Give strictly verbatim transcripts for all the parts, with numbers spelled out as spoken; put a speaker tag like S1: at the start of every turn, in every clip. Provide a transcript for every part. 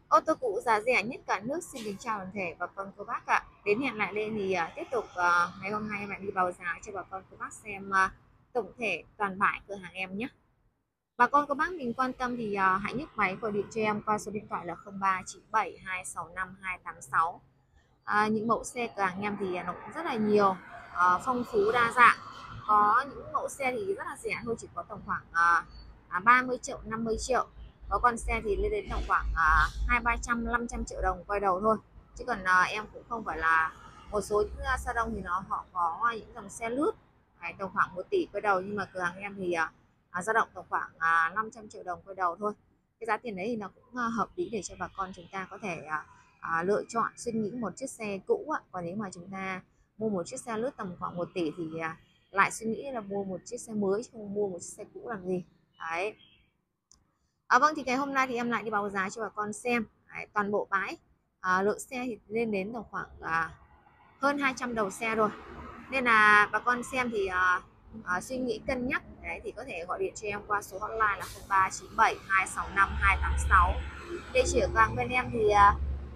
S1: Ô tô cũ giá rẻ nhất cả nước xin kính chào toàn thể bà con cô bác ạ. Đến hẹn lại lên thì à, tiếp tục à, ngày hôm nay em lại đi báo giá cho bà con cô bác xem à, tổng thể toàn bãi cửa hàng em nhé. Bà con cô bác mình quan tâm thì à, hãy nhấc máy gọi điện cho em qua số điện thoại là không ba chín bảy hai sáu năm hai tám sáu. À, những mẫu xe cửa hàng em thì nó cũng rất là nhiều, à, phong phú đa dạng. Có những mẫu xe thì rất là rẻ thôi, chỉ có tầm khoảng à, à, ba mươi triệu, năm mươi triệu. Có con xe thì lên đến tầm khoảng à, hai ba trăm, năm trăm triệu đồng quay đầu thôi. Chứ còn à, em cũng không phải là một số những uh, salon thì nó họ có những dòng xe lướt đấy, tầm khoảng một tỷ quay đầu, nhưng mà cửa hàng em thì à, à, dao động tầm khoảng à, năm trăm triệu đồng quay đầu thôi. Cái giá tiền đấy thì nó cũng à, hợp lý để cho bà con chúng ta có thể à, à, lựa chọn suy nghĩ một chiếc xe cũ ạ. Còn nếu mà chúng ta mua một chiếc xe lướt tầm khoảng một tỷ thì à, lại suy nghĩ là mua một chiếc xe mới chứ không mua một chiếc xe cũ làm gì đấy. À, vâng, thì ngày hôm nay thì em lại đi báo giá cho bà con xem đấy, toàn bộ bãi à, lượng xe thì lên đến tầm khoảng à, hơn hai trăm đầu xe rồi, nên là bà con xem thì à, à, suy nghĩ cân nhắc đấy thì có thể gọi điện cho em qua số hotline là không ba chín bảy hai sáu năm hai tám sáu. Địa chỉ ở hàng bên em thì à,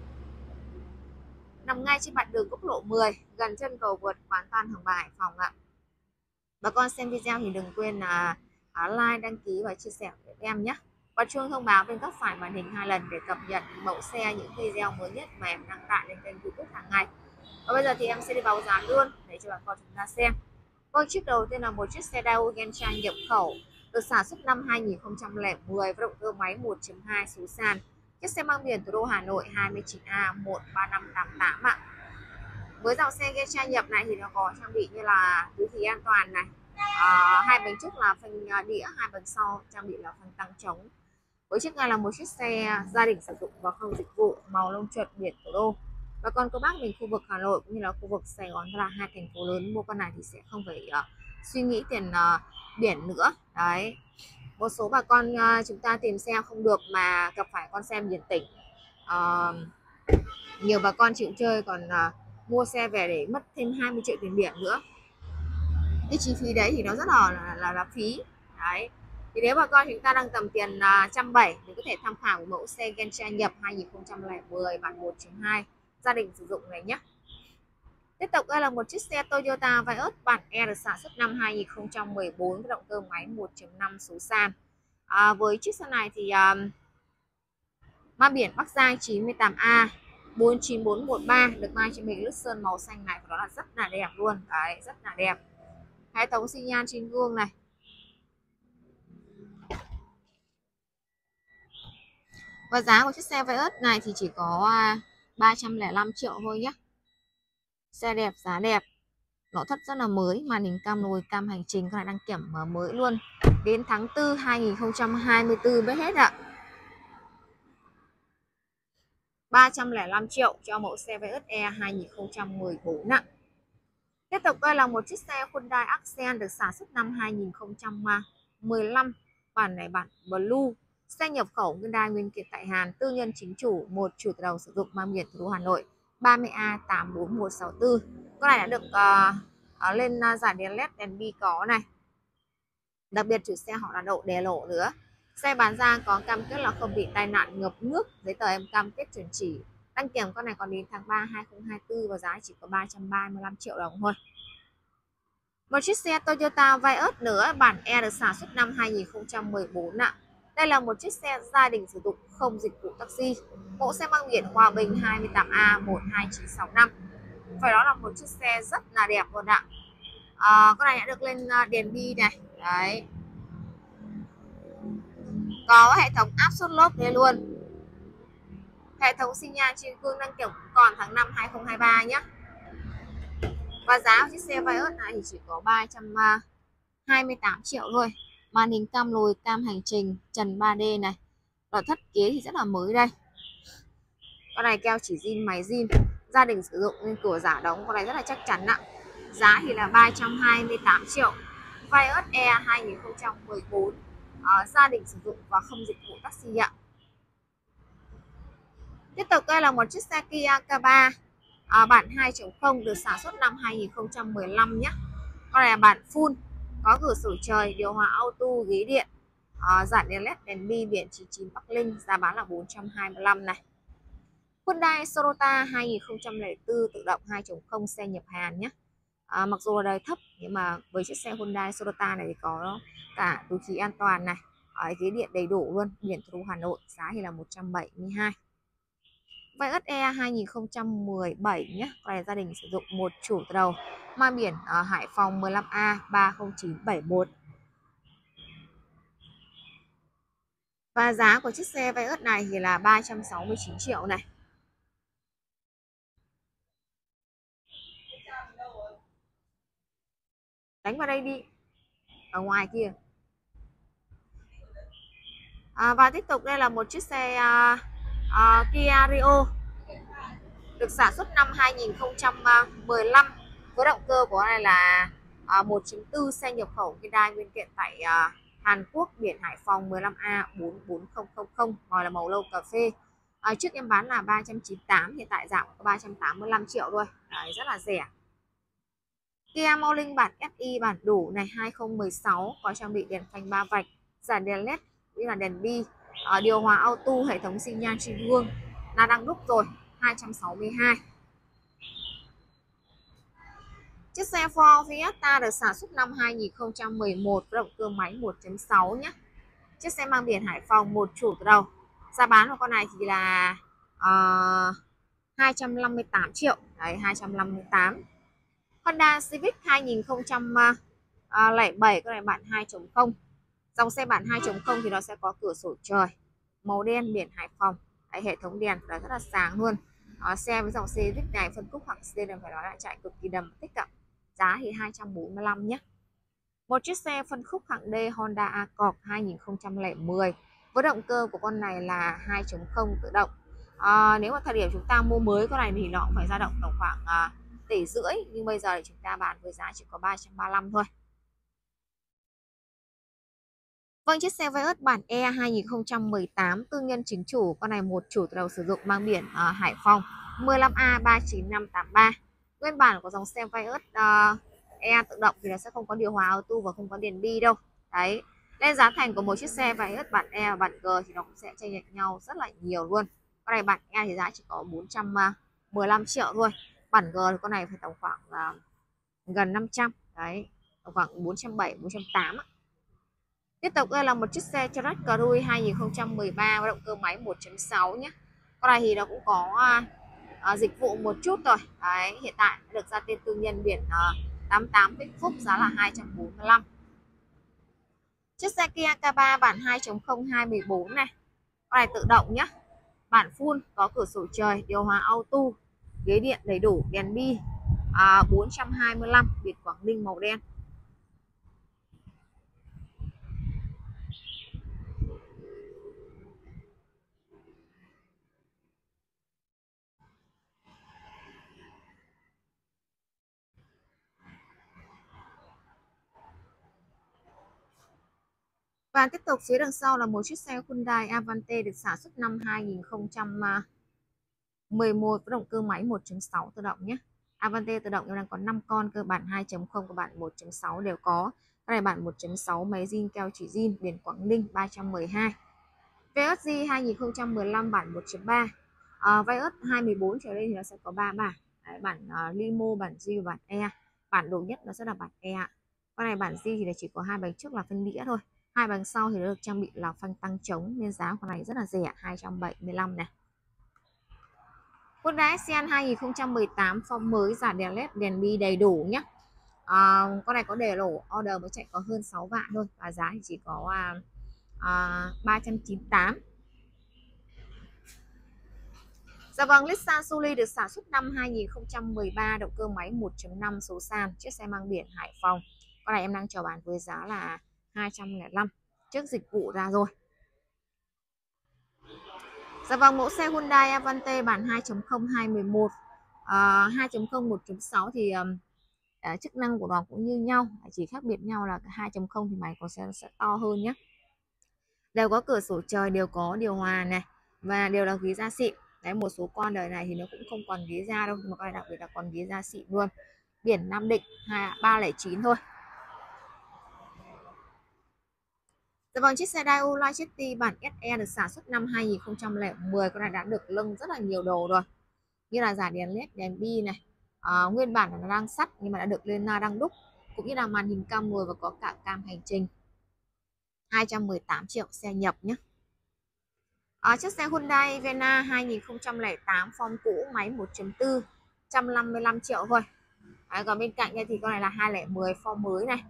S1: nằm ngay trên mặt đường quốc lộ mười, gần chân cầu vượt quán Phan Hồng Bài, Hải Phòng ạ. Bà con xem video thì đừng quên là à, like, đăng ký và chia sẻ với em nhé. Và chuông thông báo bên góc phải màn hình hai lần để cập nhật mẫu xe, những video mới nhất mà em đăng tải lên kênh YouTube hàng ngày. Và bây giờ thì em sẽ đi báo giá luôn để cho bà con chúng ta xem. Vâng, chiếc đầu tiên là một chiếc xe Daewoo Gentra nhập khẩu, được sản xuất năm hai nghìn không trăm lẻ mười với động cơ máy một chấm hai số sàn. Chiếc xe mang biển thủ đô Hà Nội hai chín A một ba năm tám tám ạ. Với dòng xe Gentra nhập này thì nó có trang bị như là túi khí an toàn này, à, hai bánh trước là phanh đĩa, hai bánh sau trang bị là phanh tăng trống. Với chiếc này là một chiếc xe gia đình sử dụng và không dịch vụ, màu lông chuột, biển thủ đô. Và còn cô bác mình khu vực Hà Nội cũng như là khu vực Sài Gòn là hai thành phố lớn mua con này thì sẽ không phải uh, suy nghĩ tiền uh, biển nữa đấy. Một số bà con uh, chúng ta tìm xe không được mà gặp phải con xe biển tỉnh, uh, nhiều bà con chịu chơi còn uh, mua xe về để mất thêm hai mươi triệu tiền biển nữa. Cái chi phí đấy thì nó rất là là, là, là phí đấy. Thì nếu bà con chúng ta đang tầm tiền uh, trăm bảy thì có thể tham khảo mẫu xe Gentra nhập hai nghìn không trăm lẻ mười bản một chấm hai gia đình sử dụng này nhé. Tiếp tục đây là một chiếc xe Toyota Vios bản E được sản xuất năm hai nghìn không trăm mười bốn với động cơ máy một chấm năm số sàn. À, với chiếc xe này thì um, mang biển Bắc Giang chín tám A bốn chín bốn một ba, được mang trên mình lướt sơn màu xanh này, và đó là rất là đẹp luôn đấy, rất là đẹp. Hệ thống xi nhan trên gương này. Và giá của chiếc xe Vios này thì chỉ có ba trăm lẻ năm triệu thôi nhé. Xe đẹp, giá đẹp, nội thất rất là mới, màn hình cam lồi, cam hành trình, con này đăng kiểm mới luôn, đến tháng tư hai nghìn không trăm hai mươi tư mới hết ạ. ba trăm lẻ năm triệu cho mẫu xe Vios E hai nghìn không trăm mười bốn ạ. Tiếp tục đây là một chiếc xe Hyundai Accent được sản xuất năm hai nghìn không trăm mười lăm, bản này bản Blue, xe nhập khẩu Hyundai nguyên kiện tại Hàn, tư nhân chính chủ, một chủ từ đầu sử dụng, mang biển thủ đô Hà Nội ba mươi A tám bốn một sáu tư. Con này đã được uh, uh, lên uh, giải đèn led, đèn bi có này. Đặc biệt chủ xe họ là đậu đè lộ nữa. Xe bán ra có cam kết là không bị tai nạn, ngập nước, giấy tờ em cam kết chuẩn chỉ. Đăng kiểm con này còn đến tháng ba hai nghìn không trăm hai mươi tư và giá chỉ có ba trăm ba mươi lăm triệu đồng thôi. Một chiếc xe Toyota Vios nữa bản E được sản xuất năm hai nghìn không trăm mười bốn ạ. Đây là một chiếc xe gia đình sử dụng không dịch vụ taxi. Mẫu xe mang biển Hòa Bình hai tám A một hai chín sáu năm. Phải đó là một chiếc xe rất là đẹp luôn ạ. À, con này đã được lên đèn bi này. Đấy. Có hệ thống áp suất lốp đây luôn. Hệ thống xi nhan trên gương, đăng kiểm còn tháng năm hai nghìn không trăm hai mươi ba nhé. Và giá của chiếc xe Vios này thì chỉ có ba trăm hai mươi tám triệu thôi. Màn hình cam lồi, cam hành trình, trần ba D này. Nội thất kế thì rất là mới đây. Con này keo chỉ zin, máy zin, gia đình sử dụng nên cửa giả đóng, con này rất là chắc chắn ạ. Giá thì là ba trăm hai mươi tám triệu. Vios E hai nghìn không trăm mười bốn, à, gia đình sử dụng và không dịch vụ taxi ạ. Tiếp tục đây là một chiếc xe Kia K ba à, bản hai chấm không được sản xuất năm hai nghìn không trăm mười lăm nhé. Con này là bản full, có cửa sổ trời, điều hòa auto, ghế điện, à, dàn đèn led, đèn bi, biển chín chín Bắc Linh, giá bán là bốn trăm hai mươi lăm này. Hyundai Sonata hai nghìn không trăm lẻ bốn tự động hai chấm không xe nhập Hàn nhé. À, mặc dù là đời thấp nhưng mà với chiếc xe Hyundai Sonata này thì có cả túi khí an toàn này, ở ghế điện đầy đủ luôn, biển thủ đô Hà Nội, giá thì là một trăm bảy mươi hai. Vios E hai nghìn không trăm mười bảy nhé, con này gia đình sử dụng một chủ từ đầu, mang biển ở Hải Phòng mười lăm A ba không chín bảy một. Và giá của chiếc xe Vios này thì là ba trăm sáu mươi chín triệu này. Đánh vào đây đi, ở ngoài kia. À, và tiếp tục đây là một chiếc xe uh, uh, Kia Rio được sản xuất năm hai nghìn không trăm mười lăm với động cơ của này là uh, một chấm bốn xe nhập khẩu Hyundai nguyên kiện tại uh, Hàn Quốc, biển Hải Phòng mười lăm A bốn bốn không không không, màu là màu lâu cà phê. À, trước em bán là ba trăm chín mươi tám, hiện tại giảm có ba trăm tám mươi lăm triệu thôi. Đấy, rất là rẻ. Kia Morning bản ét i bản đủ này hai không một sáu có trang bị đèn phanh ba vạch, dàn đèn led như là đèn bi, à, điều hòa auto, hệ thống xi nhan trên gương, là đang đúc rồi, hai trăm sáu mươi hai. Chiếc xe Ford Fiesta được sản xuất năm hai nghìn không trăm mười một với động cơ máy một chấm sáu nhé. Chiếc xe mang biển Hải Phòng, một chủ từ đầu. Giá bán của con này thì là uh, hai trăm năm mươi tám triệu. Đấy, hai trăm năm mươi tám. Honda Civic hai nghìn không trăm lẻ bảy, con này bản hai chấm không. Dòng xe bản hai chấm không thì nó sẽ có cửa sổ trời, màu đen, biển Hải Phòng. Đấy, hệ thống đèn đó rất là sáng luôn. Đó, xe với dòng Civic này phân khúc hoặc xe đừng phải nói là chạy cực kỳ đầm tích cận. Giá thì hai trăm bốn mươi lăm nhé. Một chiếc xe phân khúc hạng D Honda Accord hai nghìn không trăm lẻ mười với động cơ của con này là hai chấm không tự động. À, nếu mà thời điểm chúng ta mua mới con này thì nó cũng phải dao động tầm khoảng à, tỷ rưỡi, nhưng bây giờ thì chúng ta bán với giá chỉ có ba trăm ba mươi lăm thôi. Vâng, chiếc xe Vios bản E hai nghìn không trăm mười tám tư nhân chính chủ, con này một chủ từ đầu sử dụng, mang biển ở Hải Phòng mười lăm A ba chín năm tám ba. Nguyên bản của dòng xe Vios uh, E tự động thì nó sẽ không có điều hòa auto và không có đèn bi đâu. Đấy, nên giá thành của một chiếc xe Vios bản E và bản G thì nó cũng sẽ chênh lệch nhau rất là nhiều luôn. Con này bản E thì giá chỉ có bốn trăm mười lăm triệu thôi. Bản G thì con này phải tầm khoảng uh, gần năm trăm. Đấy, khoảng bốn trăm bảy mươi, bốn trăm tám mươi. Tiếp tục đây là một chiếc xe Track Cruise hai nghìn không trăm mười ba với động cơ máy một chấm sáu nhé. Con này thì nó cũng có à, à, dịch vụ một chút rồi. Đấy, hiện tại đã được ra tên tư nhân, biển à, tám mươi tám Vĩnh Phúc, giá là hai trăm bốn mươi lăm. Chiếc xe Kia K ba bản hai chấm không hai một bốn này. Con này tự động nhé. Bản full, có cửa sổ trời, điều hòa auto, ghế điện đầy đủ, đèn bi, à, bốn trăm hai mươi lăm, biển Quảng Ninh màu đen. Và tiếp tục phía đằng sau là một chiếc xe Hyundai Avante được sản xuất năm hai nghìn không trăm mười một với động cơ máy một chấm sáu tự động nhé. Avante tự động đang có năm con, cơ bản hai chấm không và bản một chấm sáu đều có. Cái này bản một chấm sáu, máy zin keo chỉ zin, biển Quảng Ninh, ba trăm mười hai. Vios G hai nghìn không trăm mười lăm bản một chấm ba. À, Vios hai mươi bốn trở lên thì nó sẽ có ba bản. Đấy, bản uh, Limo, bản G và bản E. Bản đồ nhất nó sẽ là bản E. Con này bản G thì chỉ có hai bánh trước là phân đĩa thôi. Hai bánh sau thì nó được trang bị là phanh tăng trống, nên giá con này rất là rẻ, hai trăm bảy mươi lăm này. Honda Accent hai nghìn không trăm mười tám form mới, giảm đèn led, đèn bi đầy đủ nhé. À, con này có để lỗ order mới chạy có hơn sáu vạn thôi, và giá thì chỉ có à, à, ba trăm chín mươi tám. Dạ vâng, Nissan Suli được sản xuất năm hai nghìn không trăm mười ba, động cơ máy một chấm năm số sàn, chiếc xe mang biển Hải Phòng. Con này em đang chào bán với giá là hai trăm lẻ năm, trước dịch vụ ra rồi. Dạ vâng, mẫu xe Hyundai Avante bản hai chấm không hai một một, à, hai chấm không một chấm sáu thì um, uh, chức năng của nó cũng như nhau, chỉ khác biệt nhau là hai chấm không thì máy có sẽ, sẽ to hơn nhé. Đều có cửa sổ trời, đều có điều hòa này, và đều là ghế da xịn. Đấy, một số con đời này thì nó cũng không còn ghế da đâu, mà con này đặc biệt là còn ghế da xịn luôn. Biển Nam Định ba không chín thôi. Dạ vâng, chiếc xe Daewoo Light bản ét e được sản xuất năm hai nghìn không trăm lẻ mười, con này đã được lưng rất là nhiều đồ rồi, như là giải đèn led, đèn bi này, à, nguyên bản là nó đang sắt nhưng mà đã được lên na đang đúc, cũng như là màn hình cam ngồi và có cả cam hành trình. Hai trăm mười tám triệu, xe nhập nhé. À, chiếc xe Hyundai Venna hai nghìn không trăm lẻ tám form cũ, máy một chấm bốn, một trăm năm mươi lăm triệu thôi. À, còn bên cạnh đây thì con này là hai không một không form mới này,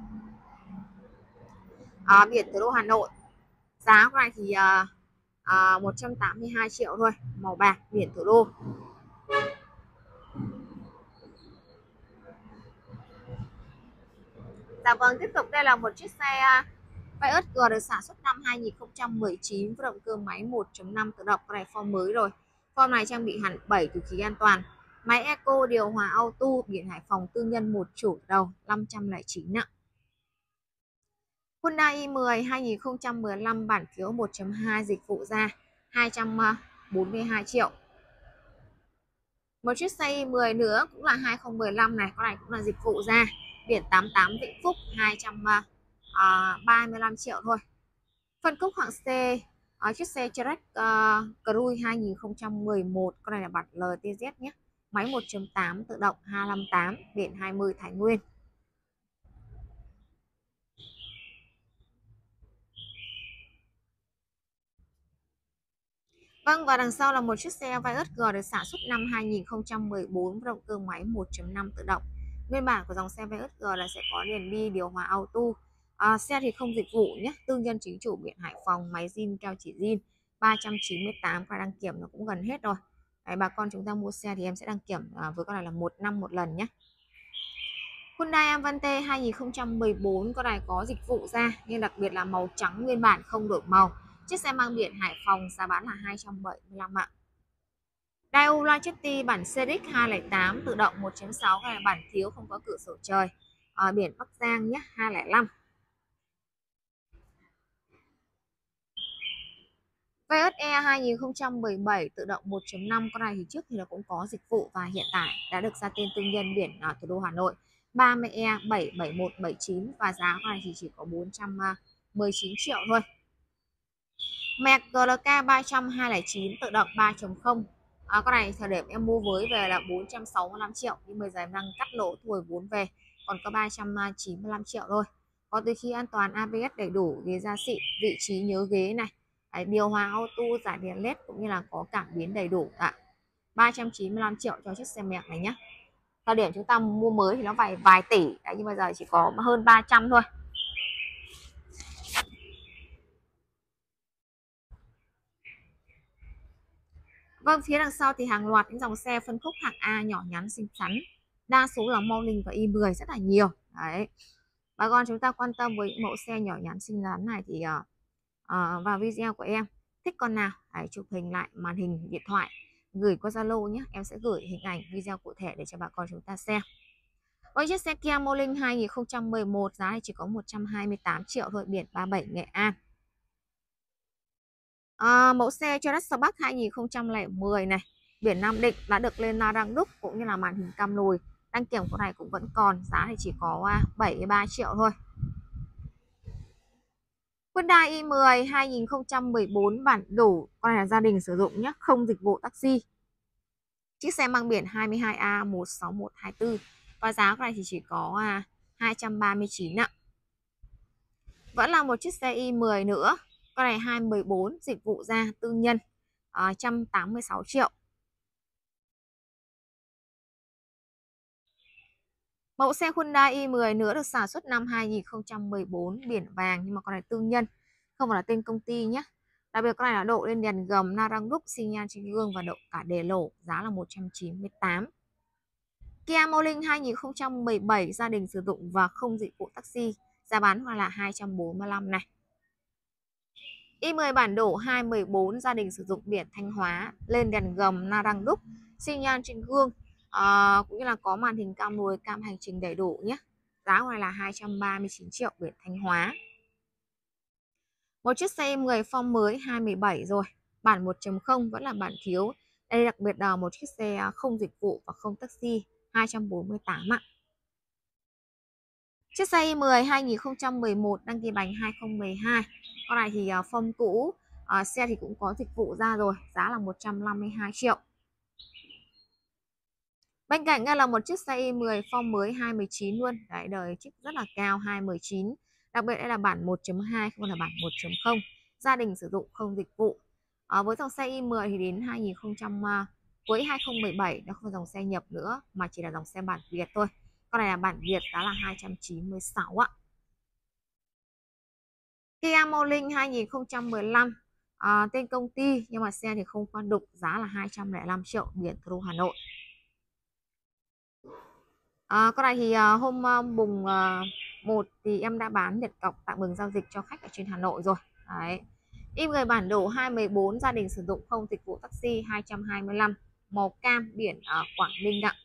S1: à, biển thủ đô Hà Nội. Giá con này thì à, à, một trăm tám mươi hai triệu thôi, màu bạc, biển thủ đô. Dạ vâng, tiếp tục đây là một chiếc xe Vios G được sản xuất năm hai nghìn không trăm mười chín với động cơ máy một chấm năm tự động, con này form mới rồi. Form này trang bị hẳn bảy túi khí an toàn, máy eco, điều hòa auto, biển Hải Phòng tư nhân một chủ đầu, năm trăm lẻ chín ạ. Hyundai i mười hai nghìn không trăm mười lăm bản thiếu một chấm hai dịch vụ ra, hai trăm bốn mươi hai triệu. Một chiếc xe i mười nữa cũng là hai không một lăm này, con này cũng là dịch vụ ra, biển tám mươi tám Vĩnh Phúc, hai trăm ba mươi lăm triệu thôi. Phân khúc hạng C, uh, chiếc xe Track uh, Cruise hai nghìn không trăm mười một, con này là bản lờ tê zét nhé, máy một chấm tám tự động, hai năm tám, biển hai mươi Thái Nguyên. Vâng, và đằng sau là một chiếc xe Vios G được sản xuất năm hai nghìn không trăm mười bốn với động cơ máy một chấm năm tự động. Nguyên bản của dòng xe Vios G là sẽ có đèn bi, điều hòa auto. À, xe thì không dịch vụ nhé, tư nhân chính chủ biển Hải Phòng, máy zin keo chỉ zin, ba trăm chín mươi tám, và đăng kiểm nó cũng gần hết rồi. Đấy, bà con chúng ta mua xe thì em sẽ đăng kiểm à, với con này là một năm một lần nhé. Hyundai Avante hai nghìn không trăm mười bốn, con này có dịch vụ ra, nhưng đặc biệt là màu trắng nguyên bản không đổi màu. Chiếc xe mang biển Hải Phòng, giá bán là hai trăm bảy mươi lăm ạ. Daewoo Light bản xê ích hai không tám tự động một chấm sáu, này là bản thiếu không có cửa sổ trời, à, biển Bắc Giang nhé, hai không năm. Vios E hai nghìn không trăm mười bảy tự động một chấm năm, con này thì trước thì là cũng có dịch vụ và hiện tại đã được ra tên tư nhân biển ở thủ đô Hà Nội, ba mươi E bảy bảy một bảy chín, và giá con này thì chỉ có bốn trăm mười chín triệu thôi. Mac giê lờ ca ba trăm hai không chín tự động ba chấm không, à, con này thời điểm em mua với về là bốn trăm sáu mươi lăm triệu, nhưng bây giờ em đang cắt lỗ thu hồi vốn về còn có ba trăm chín mươi lăm triệu thôi. Có túi khí an toàn, a bê ét đầy đủ, ghế da xịn, vị trí nhớ ghế này, đấy, điều hòa auto, giải đèn led cũng như là có cảm biến đầy đủ ạ. ba trăm chín mươi lăm triệu cho chiếc xe Mac này nhé. Thời điểm chúng ta mua mới thì nó vài vài tỷ đấy, nhưng bây giờ chỉ có hơn ba trăm thôi. Vâng, phía đằng sau thì hàng loạt những dòng xe phân khúc hạng A nhỏ nhắn xinh xắn, đa số là Morning và i mười rất là nhiều. Đấy, bà con chúng ta quan tâm với những mẫu xe nhỏ nhắn xinh xắn này thì uh, uh, vào video của em, thích con nào hãy chụp hình lại màn hình điện thoại gửi qua Zalo nhé, em sẽ gửi hình ảnh video cụ thể để cho bà con chúng ta xem. Với chiếc xe Kia Morning hai nghìn không trăm mười một, giá này chỉ có một trăm hai mươi tám triệu thôi, biển ba mươi bảy Nghệ An. À, mẫu xe Trax Bắc hai nghìn không trăm lẻ mười này, biển Nam Định, đã được lên la răng đúc cũng như là màn hình cam lùi, đăng kiểm của này cũng vẫn còn, giá thì chỉ có bảy mươi ba triệu thôi. Hyundai i mười hai nghìn không trăm mười bốn bản đủ, con này là gia đình sử dụng nhé, không dịch vụ taxi. Chiếc xe mang biển hai hai A một sáu một hai tư, và giá của này thì chỉ có hai trăm ba mươi chín ạ. Vẫn là một chiếc xe i mười nữa, con này hai một bốn, dịch vụ ra, tư nhân, à, một trăm tám mươi sáu triệu. Mẫu xe Hyundai i mười nữa được sản xuất năm hai nghìn không trăm mười bốn, biển vàng, nhưng mà con này tư nhân, không phải là tên công ty nhé. Đặc biệt con này là độ lên đèn gầm, la răng đúc, xi nhan trên gương và độ cả đề lỗ, giá là một trăm chín mươi tám. Kia Morning hai nghìn không trăm mười bảy, gia đình sử dụng và không dịch vụ taxi, giá bán là hai trăm bốn mươi lăm này. i mười bản đổ hai một bốn, gia đình sử dụng, biển Thanh Hóa, lên đèn gầm, la răng đúc, xi nhan trên gương, à, cũng như là có màn hình cam lùi, cam hành trình đầy đủ nhé. Giá này là hai trăm ba mươi chín triệu, biển Thanh Hóa. Một chiếc xe i mười form mới hai một bảy rồi, bản một chấm không, vẫn là bản thiếu. Đây đặc biệt là một chiếc xe không dịch vụ và không taxi, hai trăm bốn mươi tám ạ. Chiếc xe i mười hai nghìn không trăm mười một đăng ký bánh hai không một hai. Con này thì uh, phông cũ, uh, xe thì cũng có dịch vụ ra rồi, giá là một trăm năm mươi hai triệu. Bên cạnh đây là một chiếc xe i mười form mới hai mười chín luôn. Đấy, đời chiếc rất là cao hai mười chín. Đặc biệt đây là bản một chấm hai không là bản một chấm không. Gia đình sử dụng không dịch vụ. À, với dòng xe i mười thì đến hai nghìn không trăm uh, cuối hai không một bảy nó không phải dòng xe nhập nữa mà chỉ là dòng xe bản Việt thôi. Con này là bản Việt, giá là hai trăm chín mươi sáu ạ. Kia Morning hai nghìn không trăm mười lăm, à, tên công ty nhưng mà xe thì không khoan đục, giá là hai trăm lẻ năm triệu, biển thủ đô Hà Nội. À, con này thì uh, hôm uh, mùng uh, một thì em đã bán Nhật cọc tặng mừng giao dịch cho khách ở trên Hà Nội rồi. Đấy. i mười bản đồ hai mươi bốn, gia đình sử dụng không dịch vụ taxi, hai trăm hai mươi lăm, màu cam, biển ở Quảng Ninh ạ.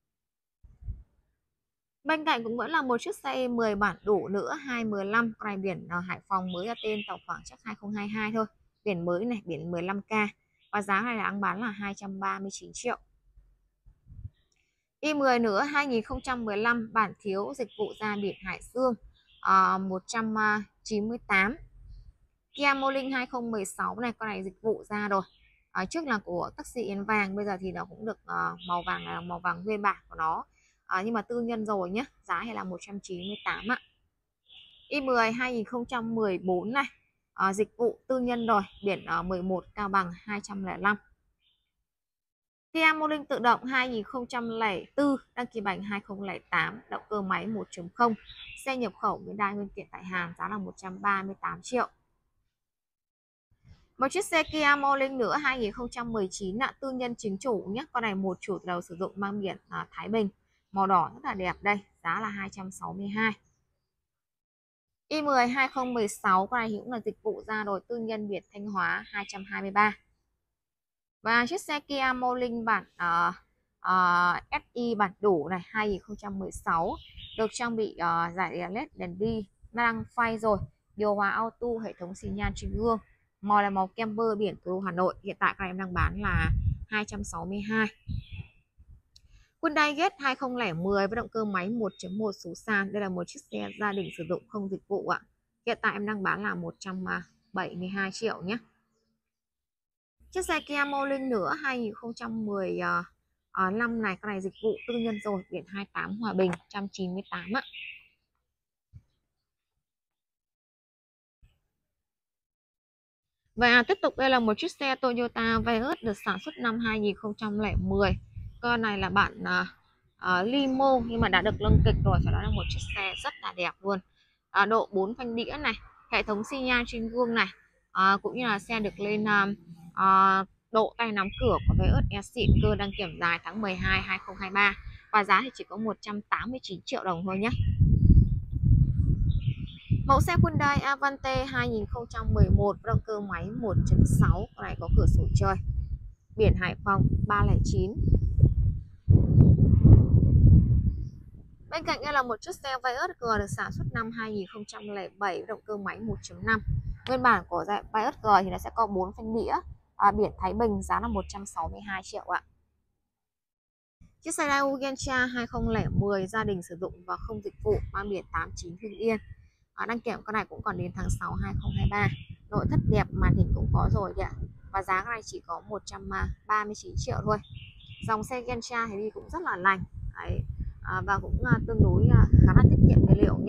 S1: Bên cạnh cũng vẫn là một chiếc xe i mười bản đủ nữa, hai mười lăm, con này biển ở Hải Phòng, mới ra tên tàu khoảng chắc hai không hai hai thôi. Biển mới này, biển mười lăm K. Và giá này là đang bán là hai trăm ba mươi chín triệu. i mười nữa hai nghìn không trăm mười lăm bản thiếu dịch vụ ra biển Hải Dương, à, một trăm chín mươi tám. Kia Morning hai không một sáu này, con này dịch vụ ra rồi. À, trước là của taxi Yến Vàng, bây giờ thì nó cũng được uh, màu vàng là màu vàng nguyên bản của nó. À, nhưng mà tư nhân rồi nhé, giá hay là một trăm chín mươi tám ạ. i mười hai nghìn không trăm mười bốn này, à, dịch vụ tư nhân rồi, biển ở mười một Cao Bằng, hai trăm lẻ năm. Kia Morning tự động hai nghìn không trăm lẻ bốn, đăng ký bánh hai không không tám, động cơ máy một chấm không, xe nhập khẩu Hyundai nguyên kiện tại Hàn, giá là một trăm ba mươi tám triệu. Một chiếc xe Kia Morning nữa hai nghìn không trăm mười chín ạ, tư nhân chính chủ nhé. Con này một chủ đầu sử dụng, mang biển à, Thái Bình, màu đỏ rất là đẹp đây, giá là hai trăm sáu mươi hai. i mười hai không một sáu, con này cũng là dịch vụ ra rồi, tư nhân Việt Thanh Hóa, hai trăm hai mươi ba. Và chiếc xe Kia Morning bản uh, uh, ét i bản đủ này, hai nghìn không trăm mười sáu, được trang bị uh, giải đèn led, đèn đi, đang phay rồi, điều hòa auto, hệ thống xi nhan trên gương, màu là màu camber, biển thủ đô Hà Nội. Hiện tại các em đang bán là hai trăm sáu mươi hai. Hyundai Getz hai không không không với động cơ máy một chấm một số sàn. Đây là một chiếc xe gia đình sử dụng không dịch vụ ạ. Hiện tại em đang bán là một trăm bảy mươi hai triệu nhé. Chiếc xe Kia Morning nữa hai nghìn không trăm mười lăm này, con này dịch vụ tư nhân rồi, biển hai mươi tám Hòa Bình, một trăm chín mươi tám ạ. Và tiếp tục đây là một chiếc xe Toyota Vios được sản xuất năm hai nghìn không trăm lẻ mười. Con này là bản uh, uh, limo nhưng mà đã được lâng kịch rồi, và đó là một chiếc xe rất là đẹp luôn. Uh, độ bốn phanh đĩa này, hệ thống xi nhan trên gương này, uh, cũng như là xe được lên uh, uh, độ tay nắm cửa của Vios e xịn, cơ đăng kiểm dài tháng mười hai hai không hai ba, và giá thì chỉ có một trăm tám mươi chín triệu đồng thôi nhé. Mẫu xe Hyundai Avante hai nghìn không trăm mười một, động cơ máy một chấm sáu, con này có cửa sổ trời, biển Hải Phòng, ba không chín. Bên cạnh đây là một chiếc xe Vios G được sản xuất năm hai nghìn không trăm lẻ bảy, động cơ máy một chấm năm. Nguyên bản của dạng Vios G thì nó sẽ có bốn phanh đĩa, à, biển Thái Bình, giá là một trăm sáu mươi hai triệu ạ. Chiếc xe Daewoo Gentra hai không không không, gia đình sử dụng và không dịch vụ, mang biển tám chín Hưng Yên. À, đăng kiểm con này cũng còn đến tháng sáu hai không hai ba. Nội thất đẹp, màn hình cũng có rồi kìa. Và giá này chỉ có một trăm ba mươi chín triệu thôi. Dòng xe Gentra thì đi cũng rất là lành. Đấy. À, và cũng à, tương đối à, khá là tiết kiệm nhiên liệu nhé.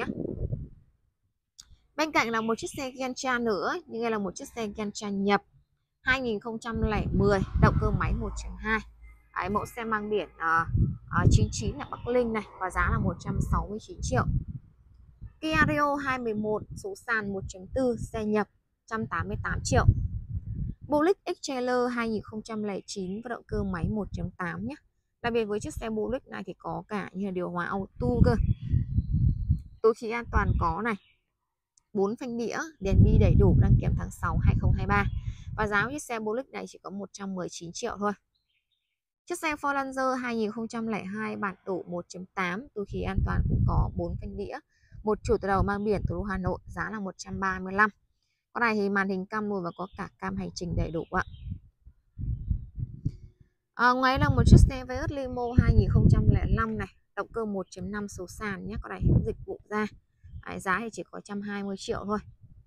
S1: Bên cạnh là một chiếc xe Gentra nữa, nhưng đây là một chiếc xe Gentra nhập hai nghìn không trăm lẻ mười, động cơ máy một chấm hai. Đấy, mẫu xe mang biển à, à, chín chín là Bắc Ninh này, và giá là một trăm sáu mươi chín triệu. Kia Rio hai mốt, số sàn một chấm bốn, xe nhập, một trăm tám mươi tám triệu. Buick X-Trailer hai nghìn không trăm lẻ chín với động cơ máy một chấm tám nhé. Đặc biệt với chiếc xe Buick này thì có cả như là điều hòa auto cơ, túi khí an toàn có này, bốn phanh đĩa, đèn bi đầy đủ, đăng kiểm tháng sáu hai không hai ba. Và giá của chiếc xe Buick này chỉ có một trăm mười chín triệu thôi. Chiếc xe Ford Ranger hai nghìn không trăm lẻ hai, bản tủ một chấm tám, túi khí an toàn cũng có, bốn phanh đĩa, một chủ từ đầu, mang biển thủ đô Hà Nội, giá là một trăm ba mươi lăm. Con này thì màn hình cam lùi và có cả cam hành trình đầy đủ ạ. À, ngoài là một chiếc xe Vios Limo hai nghìn không trăm lẻ năm này, động cơ một chấm năm số sàn nhé, con này cũng dịch vụ ra. Đấy, giá thì chỉ có một trăm hai mươi triệu thôi.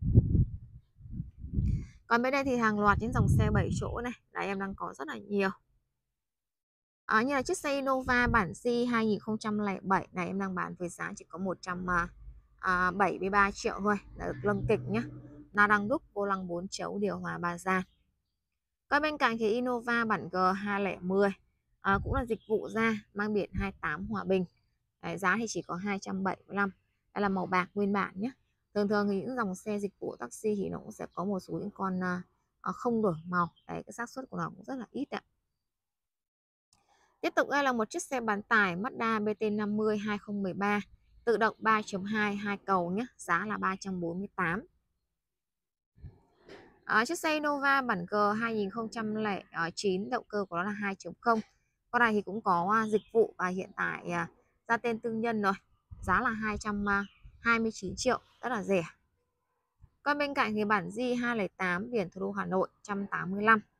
S1: Còn bên đây thì hàng loạt những dòng xe bảy chỗ này là em đang có rất là nhiều. À, như là chiếc xe Innova bản G hai nghìn không trăm lẻ bảy này em đang bán với giá chỉ có một trăm bảy mươi ba triệu thôi, là được lưng kịch nhé. Na đăng đúc, vô lăng bốn chấu, điều hòa ba gian. Còn bên cạnh thì Innova bản G hai không một không à, cũng là dịch vụ ra, mang biển hai tám Hòa Bình. Đấy, giá thì chỉ có hai trăm bảy mươi lăm. Đây là màu bạc nguyên bản nhé. Thường thường thì những dòng xe dịch vụ taxi thì nó cũng sẽ có một số những con uh, không đổi màu. Đấy, cái xác suất của nó cũng rất là ít ạ. Tiếp tục đây là một chiếc xe bán tải Mazda B T năm mươi hai không một ba, tự động ba chấm hai, hai cầu nhé, giá là ba trăm bốn mươi tám. À, chiếc xe Innova bản G hai nghìn không trăm lẻ chín, động cơ của nó là hai chấm không. Con này thì cũng có dịch vụ và hiện tại ra tên tư nhân rồi. Giá là hai trăm hai mươi chín triệu, rất là rẻ. Còn bên cạnh thì bản G hai không tám, biển thủ đô Hà Nội, một trăm tám mươi lăm.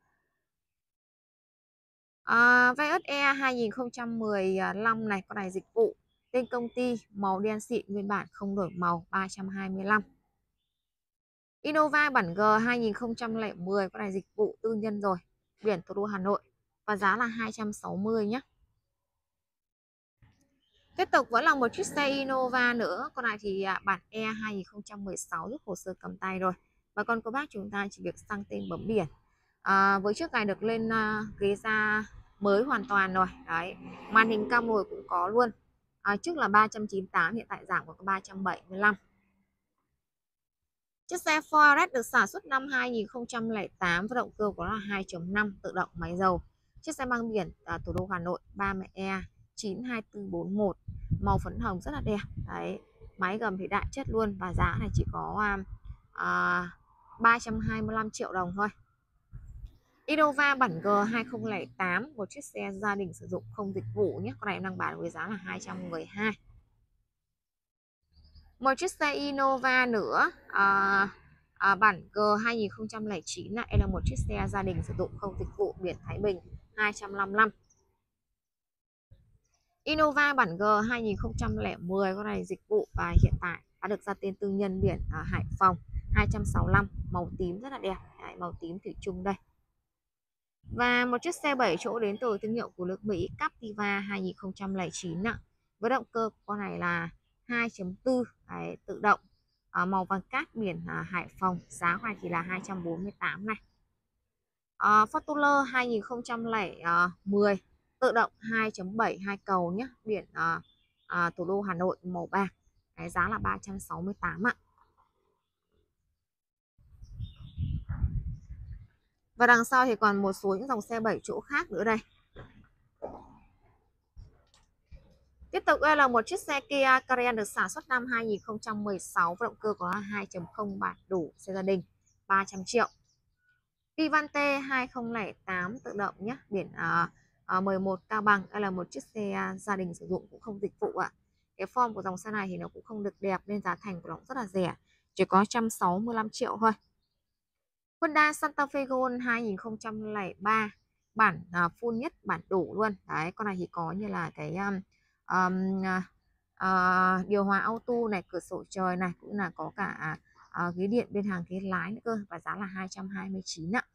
S1: À, Vios E hai nghìn không trăm mười lăm này, con này dịch vụ tên công ty, màu đen xịn nguyên bản không đổi màu, ba trăm hai mươi lăm. Innova bản G hai nghìn không trăm lẻ mười, con này dịch vụ tư nhân rồi, biển thủ đô Hà Nội, và giá là hai trăm sáu mươi nhé. Tiếp tục vẫn là một chiếc xe Innova nữa, con này thì bản E hai nghìn không trăm mười sáu, rút hồ sơ cầm tay rồi, và con cô bác chúng ta chỉ việc sang tên bấm biển. À, với chiếc này được lên uh, ghế da mới hoàn toàn rồi. Đấy, màn hình cam ngồi cũng có luôn. À, trước là ba trăm chín mươi tám, hiện tại giảm còn ba trăm bảy mươi lăm. Chiếc xe Forest được sản xuất năm hai nghìn không trăm lẻ tám với động cơ của nó là hai chấm năm, tự động máy dầu. Chiếc xe mang biển à, thủ đô Hà Nội, ba mẹ E chín hai tư bốn một, màu phấn hồng rất là đẹp. Đấy, máy gầm thì đại chất luôn, và giá này chỉ có à, à, ba trăm hai mươi lăm triệu đồng thôi. Innova bản G hai không không tám, một chiếc xe gia đình sử dụng không dịch vụ nhé. Con này em đang bán với giá là hai trăm mười hai. Một chiếc xe Innova nữa à, à, bản G hai nghìn không trăm lẻ chín này, là một chiếc xe gia đình sử dụng không dịch vụ, biển Thái Bình, hai trăm năm mươi lăm. Innova bản G hai nghìn không trăm lẻ mười, con này dịch vụ và hiện tại đã được ra tên tư nhân, biển ở Hải Phòng, hai trăm sáu mươi lăm, màu tím rất là đẹp. Đấy, màu tím thủy chung đây. Và một chiếc xe bảy chỗ đến từ thương hiệu của nước Mỹ, Captiva hai nghìn không trăm lẻ chín ạ. Với động cơ con này là hai chấm bốn, đấy, tự động, à, màu vàng cát, biển à, Hải Phòng, giá này thì là hai trăm bốn mươi tám này. À, Fortuner hai nghìn không trăm lẻ mười, tự động hai chấm bảy, hai cầu nhé, biển à, à, thủ đô Hà Nội, màu bạc, cái giá là ba trăm sáu mươi tám ạ. Và đằng sau thì còn một số những dòng xe bảy chỗ khác nữa đây. Tiếp tục đây là một chiếc xe Kia Carens được sản xuất năm hai nghìn không trăm mười sáu, động cơ có hai chấm không, bản đủ, xe gia đình, ba trăm triệu. Vivante hai không không tám, tự động nhé, biển à, à, mười một Cao Bằng. Đây là một chiếc xe gia đình sử dụng cũng không dịch vụ ạ. Cái form của dòng xe này thì nó cũng không được đẹp nên giá thành của nó cũng rất là rẻ, chỉ có một trăm sáu mươi lăm triệu thôi. Hyundai Santa Fe Gold hai nghìn không trăm lẻ ba, bản uh, full nhất, bản đủ luôn. Đấy, con này thì có như là cái um, um, uh, điều hòa auto này, cửa sổ trời này, cũng là có cả uh, ghế điện bên hàng ghế lái nữa cơ, và giá là hai trăm hai mươi chín ạ.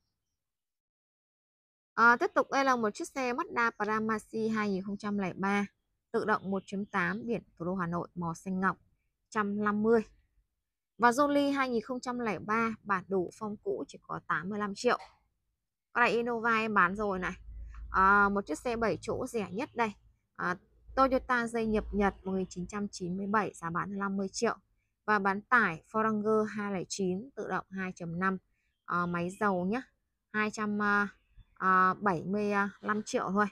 S1: Uh, tiếp tục đây là một chiếc xe Mazda Pramacy hai nghìn không trăm lẻ ba, tự động một chấm tám, biển thủ đô Hà Nội, màu xanh ngọc, một trăm năm mươi. Và Jolie hai nghìn không trăm lẻ ba, bản đủ phong cũ, chỉ có tám mươi lăm triệu. Con này Innova em bán rồi này. À, một chiếc xe bảy chỗ rẻ nhất đây. À, Toyota dây nhập Nhật một nghìn chín trăm chín mươi bảy, giá bán năm mươi triệu. Và bán tải Forranger hai không không chín, tự động hai chấm năm, à, máy dầu nhé, hai trăm bảy mươi lăm triệu thôi.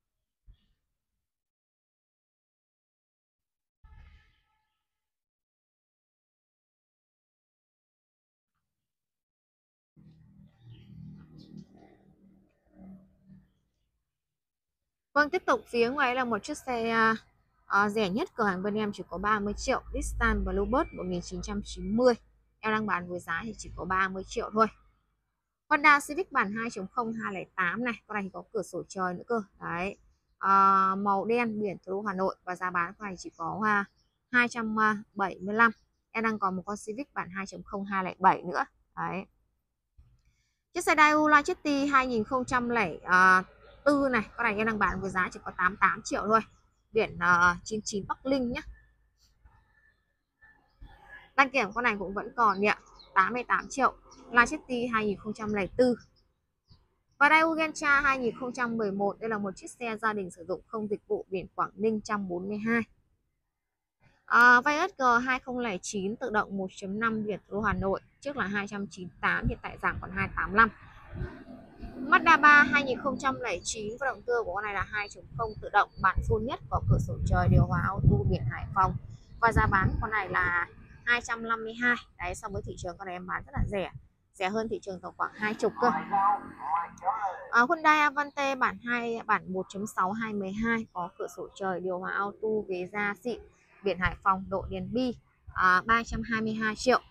S1: Vâng, tiếp tục phía ngoài là một chiếc xe uh, rẻ nhất cửa hàng bên em, chỉ có ba mươi triệu, Nissan Bluebird một nghìn chín trăm chín mươi. Em đang bán với giá thì chỉ có ba mươi triệu thôi. Honda Civic bản hai chấm không hai không tám này, con này thì có cửa sổ trời nữa cơ. Đấy. à, màu đen biển thủ đô Hà Nội và giá bán của này chỉ có à, hai trăm bảy mươi lăm. Em đang còn một con Civic bản hai chấm không hai không bảy nữa. Đấy. Chiếc xe Daewoo Lacetti hai nghìn không trăm lẻ bốn này, con này em đang bán với giá chỉ có tám mươi tám triệu thôi. Biển uh, chín chín Bắc Linh nhé. Đăng kiểm con này cũng vẫn còn nhỉ, tám mươi tám triệu. Lacetti hai nghìn không trăm lẻ bốn. Và Daewoo Gentra hai nghìn không trăm mười một, đây là một chiếc xe gia đình sử dụng không dịch vụ, biển Quảng Ninh một trăm bốn mươi hai. À, Vios G hai không không chín tự động một chấm năm biển thủ đô Hà Nội, trước là hai trăm chín mươi tám, hiện tại giảm còn hai trăm tám mươi lăm. Mazda ba hai nghìn không trăm lẻ chín và động cơ của con này là hai chấm không tự động, bản full nhất, có cửa sổ trời, điều hòa auto, biển Hải Phòng. Và giá bán con này là hai trăm năm mươi hai. Đấy, so với thị trường con này em bán rất là rẻ, rẻ hơn thị trường tầm khoảng hai chục cơ. À, Hyundai Avante bản hai bản một chấm sáu hai một hai, có cửa sổ trời, điều hòa auto, ghế da xịn, biển Hải Phòng, độ đèn bi, à, ba trăm hai mươi hai triệu.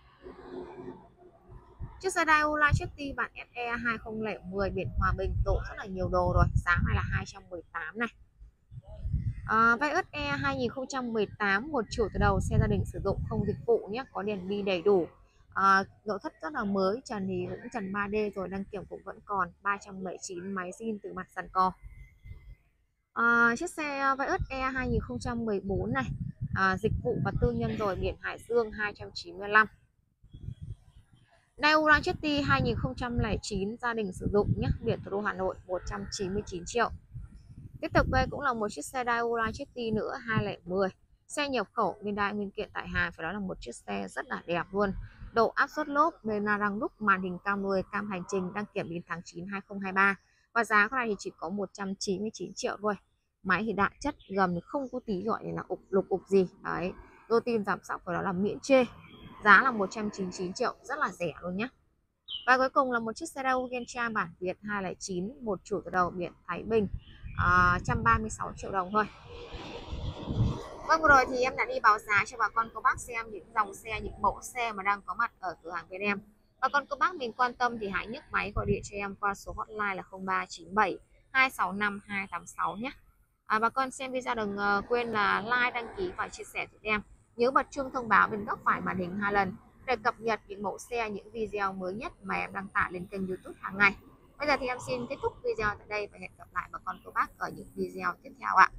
S1: Chiếc xe Daewoo Lacetti bản ét e hai không không không, biển Hòa Bình, độ rất là nhiều đồ rồi, giá này là hai trăm mười tám này. À, Vios E hai nghìn không trăm mười tám, một chủ từ đầu, xe gia đình sử dụng không dịch vụ nhé, có đèn bi đầy đủ, à, nội thất rất là mới, trần thì cũng trần ba D rồi, đăng kiểm cũng vẫn còn, ba trăm bảy mươi chín, máy zin từ mặt sàn cò. À, chiếc xe Vios E hai nghìn không trăm mười bốn này, à, dịch vụ và tư nhân rồi, biển Hải Dương, hai trăm chín mươi lăm. Daewoo Lacetti hai nghìn không trăm lẻ chín gia đình sử dụng nhé, biển thủ đô Hà Nội, một trăm chín mươi chín triệu. Tiếp tục đây cũng là một chiếc xe Daewoo Lacetti nữa, hai không một không, xe nhập khẩu nguyên đai nguyên kiện tại Hàn, phải nói là một chiếc xe rất là đẹp luôn. Độ áp suất lốp, bề na răng đúc, màn hình cao mười, cam hành trình, đăng kiểm đến tháng chín hai không hai ba. Và giá con này thì chỉ có một trăm chín mươi chín triệu thôi. Máy thì đại chất, gầm không có tí gọi là ục lục ục gì. Đấy, đô tin giảm sóc của nó là miễn chê. Giá là một trăm chín mươi chín triệu, rất là rẻ luôn nhé. Và cuối cùng là một chiếc xe Daewoo Gentra bản Việt hai không chín, một chủ từ đầu, biển Thái Bình, à, một trăm ba mươi sáu triệu đồng thôi. Vâng, vừa rồi thì em đã đi báo giá cho bà con cô bác xem những dòng xe, những mẫu xe mà đang có mặt ở cửa hàng bên em. Bà con cô bác mình quan tâm thì hãy nhấc máy gọi điện cho em qua số hotline là không ba chín bảy hai sáu năm hai tám sáu nhé. À, bà con xem video đừng uh, quên là like, đăng ký và chia sẻ giúp em. Nhớ bật chuông thông báo bên góc phải màn hình hai lần để cập nhật những mẫu xe, những video mới nhất mà em đăng tải lên kênh YouTube hàng ngày. Bây giờ thì em xin kết thúc video tại đây và hẹn gặp lại bà con cô bác ở những video tiếp theo ạ.